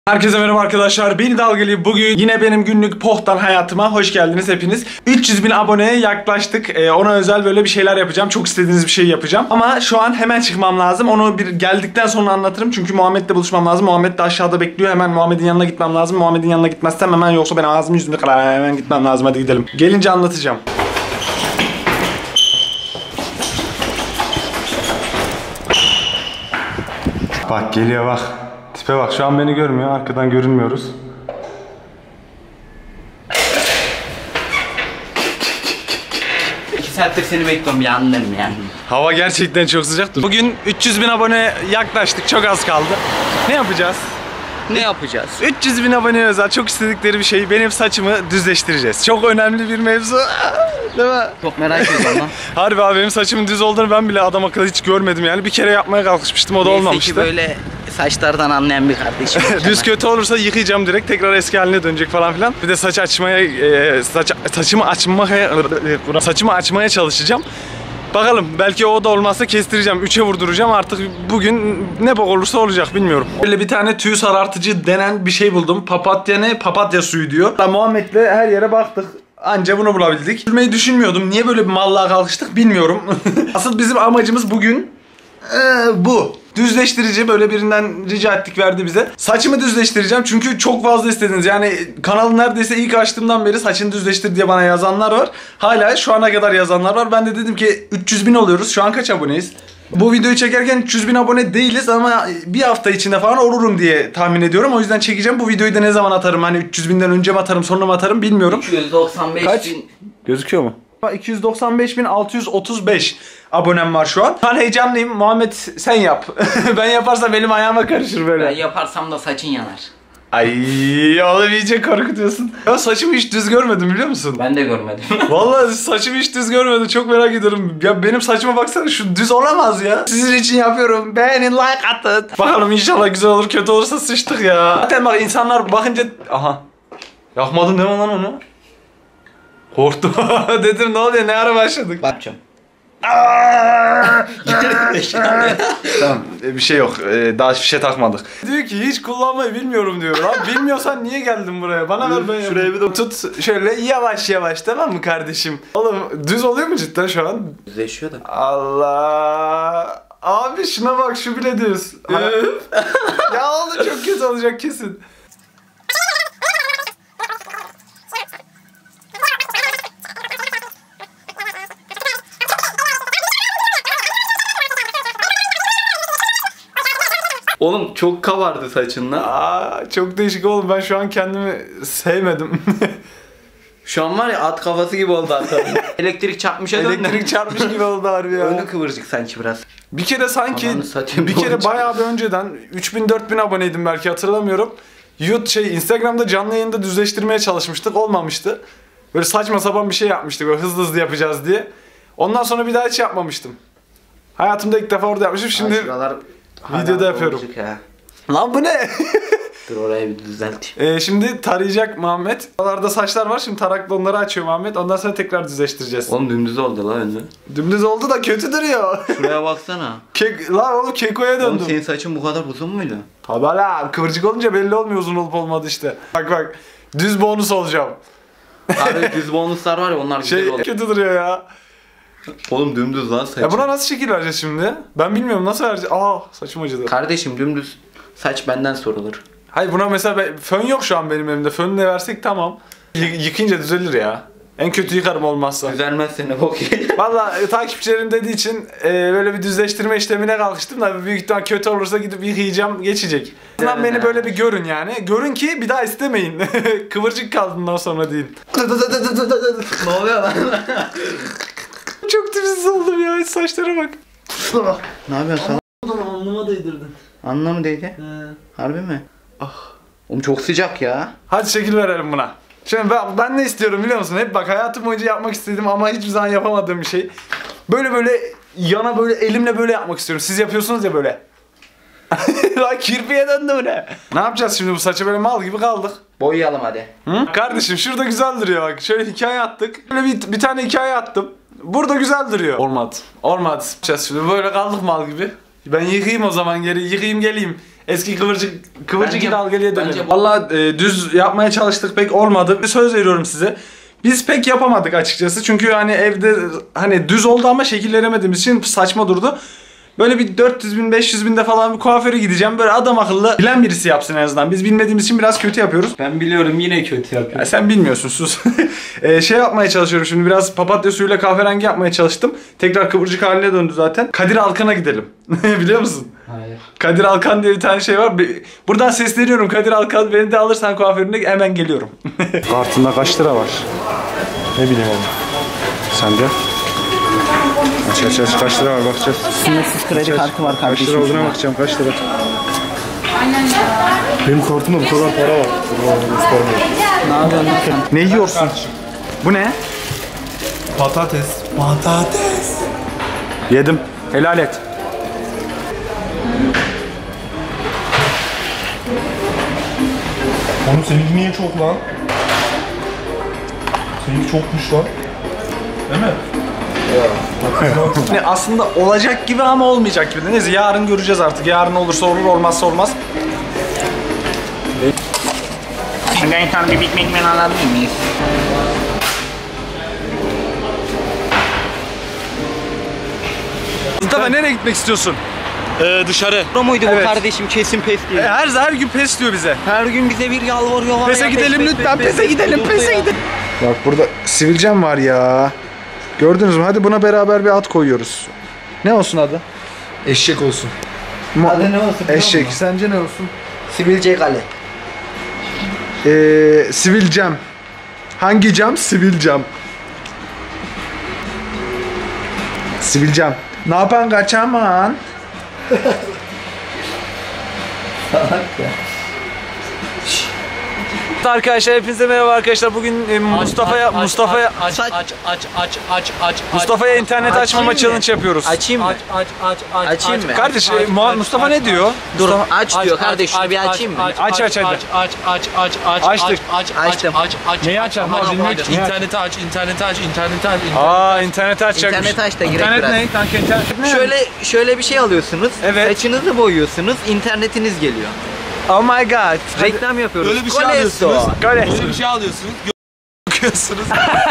Herkese merhaba arkadaşlar, beni Dalgalı. Bugün yine benim günlük pohtan hayatıma hoş geldiniz hepiniz. 300 bin aboneye yaklaştık. Ona özel böyle bir şeyler yapacağım. Çok istediğiniz bir şey yapacağım. Ama şu an hemen çıkmam lazım. Onu bir geldikten sonra anlatırım. Çünkü Muhammed'le buluşmam lazım. Muhammed de aşağıda bekliyor. Hemen Muhammed'in yanına gitmem lazım. Muhammed'in yanına gitmezsem hemen, yoksa ben ağzımı yüzümü kırar. Hemen gitmem lazım. Hadi gidelim. Gelince anlatacağım. Bak geliyor bak. Tipe bak, şu an beni görmüyor, arkadan görünmüyoruz. İki saattir seni bekliyorum ya, anlarım yani. Hava gerçekten çok sıcak. Bugün 300 bin abone yaklaştık, çok az kaldı. Ne yapacağız? Ne yapacağız? 300 bin abone özel çok istedikleri bir şey, benim saçımı düzleştireceğiz. Çok önemli bir mevzu. Değil mi? Çok merak ediyorum lan. Harbi abi, benim saçımın düz olduğunu ben bile adam akıllı hiç görmedim yani. Bir kere yapmaya kalkışmıştım, o da olmamıştı. Neyse ki böyle saçlardan anlayan bir kardeşim. Düz kötü olursa yıkayacağım direkt, tekrar eski haline dönecek falan filan. Bir de saçımı açmaya çalışacağım. Bakalım, belki o da olmazsa kestireceğim, 3'e vurduracağım artık. Bugün ne bok olursa olacak, bilmiyorum. Böyle bir tane tüy sarartıcı denen bir şey buldum. Papatya ne? Papatya suyu diyor. Muhammed'le her yere baktık. Anca bunu bulabildik. Sürmeyi düşünmüyordum. Niye böyle bir mallığa kalkıştık bilmiyorum. Asıl bizim amacımız bugün bu. Düzleştirici, böyle birinden rica ettik, verdi bize. Saçımı düzleştireceğim çünkü çok fazla istediniz. Yani kanalı neredeyse ilk açtığımdan beri saçını düzleştir diye bana yazanlar var. Hala şu ana kadar yazanlar var. Ben de dedim ki 300 bin oluyoruz. Şu an kaç aboneyiz? Bu videoyu çekerken 300 bin abone değiliz ama bir hafta içinde falan olurum diye tahmin ediyorum. O yüzden çekeceğim. Bu videoyu da ne zaman atarım? Hani 300 binden önce mi atarım, sonra mı atarım bilmiyorum. 295 Kaç? bin. Gözüküyor mu? 295.635 abonem var şu an. Ben heyecanlıyım. Muhammed sen yap. Ben yaparsam benim ayağıma karışır böyle. Ben yaparsam da saçın yanar. Ay oğlum, iyice korkutuyorsun. Ya saçımı hiç düz görmedim, biliyor musun? Ben de görmedim. Vallahi saçımı hiç düz görmedim. Çok merak ediyorum. Ya benim saçıma baksana, şu düz olamaz ya. Sizin için yapıyorum. Beğenin, like atın. Bakalım, inşallah güzel olur. Kötü olursa sıçtık ya. Zaten bak, insanlar bakınca... Aha. Yakmadın değil mi lan onu? Korktum. Dedim ne oluyor, ne ara başladık? Bakacağım. Tamam, bir şey yok. Daha hiçbir şey takmadık. Diyor ki hiç kullanmayı bilmiyorum diyor. Lan bilmiyorsan niye geldin buraya? Bana ver, ben şuraya bir de tut şöyle yavaş yavaş, tamam mı kardeşim? Oğlum düz oluyor mu cidden şu an? Düzleşiyor da. Allah. Abi şuna bak, şu bile düz. Ya oğlum çok kötü olacak kesin. Oğlum çok kabardı saçınla. Çok değişik oğlum, ben şu an kendimi sevmedim. Şu an var ya, at kafası gibi oldu arkadan. Elektrik çarpmış adam. Elektrik çarpmış gibi oldu harbi ya. Önü kıvırcık sanki biraz. Bir kere sanki, satayım, bir kere bayağı bir önceden 3000-4000 aboneydim belki, hatırlamıyorum. Instagram'da canlı yayında düzleştirmeye çalışmıştık, olmamıştı. Böyle saçma sapan bir şey yapmıştık, böyle hızlı hızlı yapacağız diye. Ondan sonra bir daha hiç yapmamıştım. Hayatımda ilk defa orada yapmışım, şimdi videoda yapıyorum. Lan bu ne? Dur orayı bir düzelteyim. Şimdi tarayacak Muhammed. Oralarda saçlar var, şimdi tarakla onları açıyor Muhammed. Ondan sonra tekrar düzleştireceğiz. Oğlum dümdüz oldu la önce. Dümdüz oldu da kötü duruyor. Şuraya baksana. Lan oğlum kekoya döndüm. Oğlum senin saçın bu kadar uzun muydu? Tabii la, kıvırcık olunca belli olmuyor uzun olup olmadı işte. Bak düz bonus olacağım. Abi düz bonuslar var ya, onlar güzel oluyor. Kötü duruyor ya. Oğlum dümdüz lan saçın. Ya buna nasıl şekil vereceğiz şimdi? Ben bilmiyorum, nasıl vereceğiz? Saçım acıdı. Kardeşim dümdüz saç benden sorulur. Hayır, buna mesela fön yok şu an benim elimde. Fönle versek tamam. Yıkayınca düzelir ya. En kötü yıkarım olmazsa. Düzelmezse ne bok ye. Valla takipçilerim dediği için böyle bir düzleştirme işlemine kalkıştım da büyük ihtimal kötü olursa gidip yıkayacağım, geçecek. Bundan beni böyle bir görün yani. Görün ki bir daha istemeyin. Kıvırcık kaldığından sonra değil. Ne oluyor lan? Çok tipsiz oldum ya, saçlara bak. Ne yapıyorsun sen? Alnıma değdirdin. Anla mı değdi? Harbi mi? Oğlum çok sıcak ya. Hadi şekil verelim buna. Şimdi ben ne istiyorum biliyor musun? Hep bak, hayatım boyunca yapmak istedim ama hiçbir zaman yapamadığım bir şey. Böyle yana böyle elimle böyle yapmak istiyorum. Siz yapıyorsunuz ya böyle. Lan kirpiye döndü bu ne? Ne yapacağız şimdi, bu saça böyle mal gibi kaldık. Boyayalım hadi. Hı? Kardeşim şurada güzel duruyor bak. Şöyle hikaye attık. Böyle bir tane hikaye attım. Burada güzel duruyor. Olmadı. Şimdi böyle kaldık mal gibi. Ben yıkayayım o zaman, geri yıkayayım geleyim. Eski kıvırcık Bence- dalgalıya dönelim. bence- Valla düz yapmaya çalıştık, pek olmadı. Bir söz veriyorum size. Biz pek yapamadık açıkçası. Çünkü hani evde hani düz oldu ama şekil veremediğimiz için saçma durdu. Böyle bir 400 bin 500 binde falan bir kuaföre gideceğim. Böyle adam akıllı bilen birisi yapsın en azından. Biz bilmediğimiz için biraz kötü yapıyoruz. Ben biliyorum yine kötü yapıyor. Ya sen bilmiyorsun, sus. Şey yapmaya çalışıyorum şimdi, biraz papatya suyuyla kahverengi yapmaya çalıştım. Tekrar kıvırcık haline döndü zaten. Kadir Alkan'a gidelim. Biliyor musun? Hayır. Kadir Alkan diye bir tane şey var. Buradan sesleniyorum, Kadir Alkan, beni de alırsan kuaförüne hemen geliyorum. Kartında kaç lira var? Ne bileyim oğlum. Sen de. Aç kaç lira var bakacağız. Sınırsız kredi kartı var Kaç kardeşim. lira olduğuna bakacağım, kaç lira. Benim kartımda bu kadar para var. Ne yapıyorsun lan? Ne yiyorsun? Bu ne? Patates. Patates. Yedim. Helal et. Oğlum seninki niye çok lan? Seninki çokmuş lan. Değil mi? Ne aslında olacak gibi ama olmayacak gibi. Neyse yarın göreceğiz artık. Yarın olursa olur, olmazsa olmaz. Şuradan tam bir Big Mac men alabilir miyiz? Mustafa nereye gitmek istiyorsun? Dışarı. Bu muydu Evet. bu kardeşim kesin pes diye. Her gün pes diyor bize. Her gün bize bir yalvarıyorlar. Pese ya, gidelim pes, lütfen, pes, pese pes, gidelim, durdu pese ya. gidelim. Bak burada sivilcem var ya. Gördünüz mü? Hadi buna beraber bir ad koyuyoruz. Ne olsun adı? Eşek olsun. Adı ne olsun? biliyor Eşek. musun? Sence ne olsun? Sivilce kale. Sivilcem. Hangi cam? Sivilcem. Sivilcem. Ne yapan kaçaman? Arkadaşlar hepinize merhaba arkadaşlar. Bugün Mustafa'ya Mustafa'ya internet açmama challenge yapıyoruz. Açayım mı? Açayım mı? Kardeş Mustafa ne diyor? Dur aç diyor kardeş şunu bir açayım mı? Aç hadi. Açtık. Açtım. Neyi açalım? İnterneti aç, interneti aç, interneti aç. Aa interneti açacakmış. İnternet aç da girek İnternet biraz. ne? Kanka internet ne? Şöyle bir şey alıyorsunuz. Evet. Saçınızı boyuyorsunuz. İnternetiniz geliyor. Oh my god. Reklam yapıyoruz. Böyle bir şey Kolesto. alıyorsunuz. Böyle. Böyle bir şey alıyorsunuz. Bakıyorsunuz.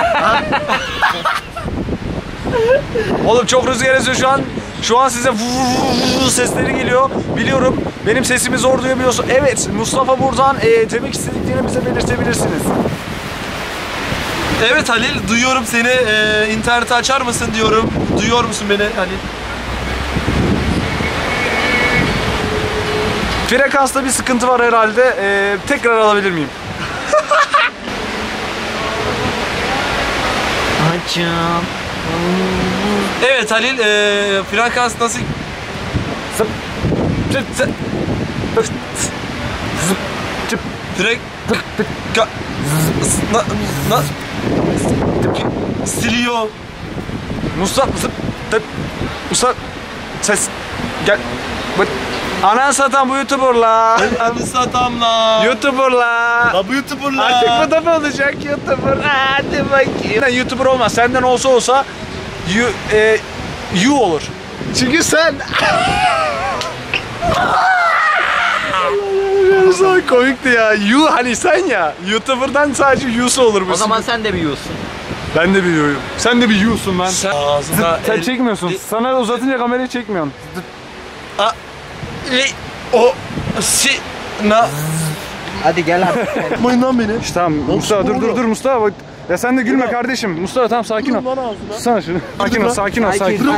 Oğlum çok rüzgar esiyor şu an. Şu an size sesleri geliyor. Biliyorum. Benim sesimi zor duyabiliyorsun. Evet, Mustafa buradan demek istediklerini bize belirtebilirsiniz. Evet Halil, duyuyorum seni. İnterneti açar mısın diyorum. Duyuyor musun beni Halil? Frekansta bir sıkıntı var herhalde. Tekrar alabilir miyim? Açım. Evet Halil, frekans nasıl? Frek... Siliyor. Mustafa Mustafa ses gel. Anan satan bu YouTuber'la. Anı satamla. YouTuber'la. La bu YouTuber'la. Artık bu da mı olacak YouTuber? Hadi bakayım. YouTuber olmaz. Senden olsa you olur. Çünkü sen komikti ya. You hani sen ya. YouTuber'dan sadece you'su olur bu. O zaman sen de bir yiyorsun. Ben de bir you'yum. Sen de bir you'sun lan. Sen ağzına Sen çekmiyorsun. Sana uzatınca kamerayı çekmiyorsun. o si na. Hadi gel artık. Yapmayın lan beni. İşte tamam Mustafa dur Mustafa bak. Ya sen de gülme kardeşim. Mustafa tamam sakin ol. Lan ağzına. Tutsana şunu. Sakin ol. Sakin.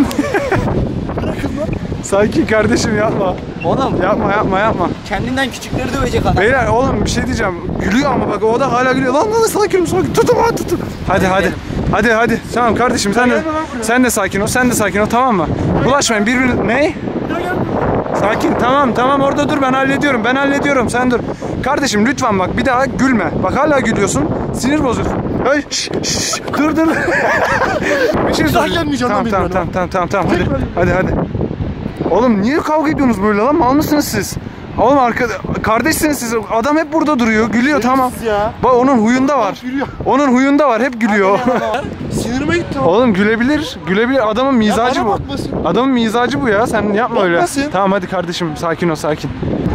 Sakin kardeşim yapma. Oğlum Yapma. kendinden küçükleri dövecek adam. Beyler oğlum bir şey diyeceğim. Gülüyor ama bak o da hala gülüyor. Lan sakin. Tutun. Hadi. Tamam kardeşim sen de sakin ol tamam mı? Bulaşmayın birbirine. Ne? Sakin tamam orada dur ben hallediyorum sen dur. Kardeşim lütfen bak bir daha gülme. Bak hala gülüyorsun. Sinir bozuyorsun. Ay, dur. Bir şey daha gelmeyeceğim lan Tamam. Hadi. Oğlum niye kavga ediyorsunuz böyle lan? Mal mısınız siz? Oğlum kardeşsiniz siz. Adam hep burada duruyor. Gülüyor tamam. Ya. Bak onun huyunda var. Gülüyor. Onun huyunda var. Hep gülüyor. Sinirime gitti o. Oğlum gülebilir. Adamın mizacı bana bu. bakmasın. Adamın mizacı bu ya. Sen yapma öyle. Bakmasın. Tamam hadi kardeşim sakin ol.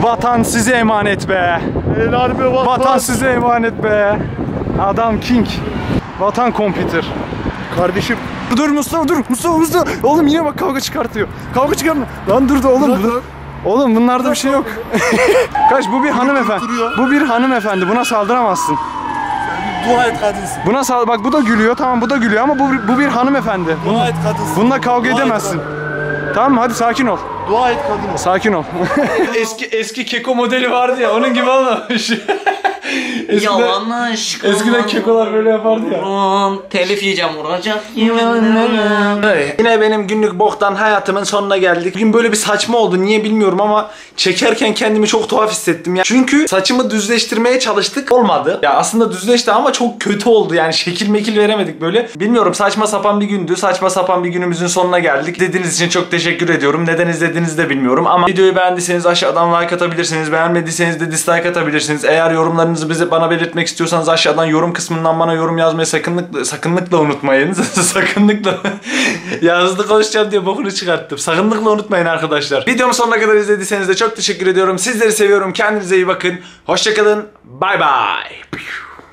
Vatan size emanet be. Helal be vatan. Vatan size emanet be. Adam king. Vatan computer. Kardeşim. Dur Mustafa dur. Mustafa. Oğlum yine bak kavga çıkartıyor. Kavga çıkarma. Lan dur da oğlum. Dur. Oğlum bunlarda bir şey yok. Kaç bu bir hanımefendi. Bu bir hanımefendi. Buna saldıramazsın. Dua et kadınsın. Buna bak bu da gülüyor. Tamam bu da gülüyor ama bu bir hanımefendi. Dua et kadınsın. Bununla kavga Dua et edemezsin. kadın. Tamam mı? Hadi sakin ol. Dua et kadın. Sakin ol. eski keko modeli vardı ya onun gibi olmamış. Yalan aşk. Eskiden kekolar böyle yapardı ya. Telif yiyeceğim vuracak. Yine benim günlük boktan hayatımın sonuna geldik. Bugün böyle bir saçma oldu. Niye bilmiyorum ama çekerken kendimi çok tuhaf hissettim ya. Çünkü saçımı düzleştirmeye çalıştık. Olmadı. Ya aslında düzleşti ama çok kötü oldu. Yani şekil mekil veremedik böyle. Bilmiyorum saçma sapan bir gündü. Saçma sapan bir günümüzün sonuna geldik. İzlediğiniz için çok teşekkür ediyorum. Neden izlediğinizi de bilmiyorum ama videoyu beğendiyseniz aşağıdan like atabilirsiniz. Beğenmediyseniz de dislike atabilirsiniz. Eğer yorumlarınızı bana belirtmek istiyorsanız aşağıdan yorum kısmından bana yorum yazmayı sakınlıkla unutmayın. Sakınlıkla yazdı konuşacağım diye bokunu çıkarttım. Sakınlıkla unutmayın arkadaşlar. Videomun sonuna kadar izlediyseniz de çok teşekkür ediyorum. Sizleri seviyorum. Kendinize iyi bakın. Hoşçakalın. Bay bay.